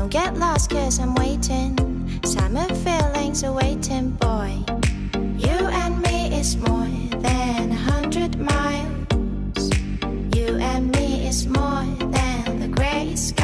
Don't get lost cause I'm waiting. Summer feelings are waiting, boy. You and me is more than 100 miles. You and me is more than the gray sky.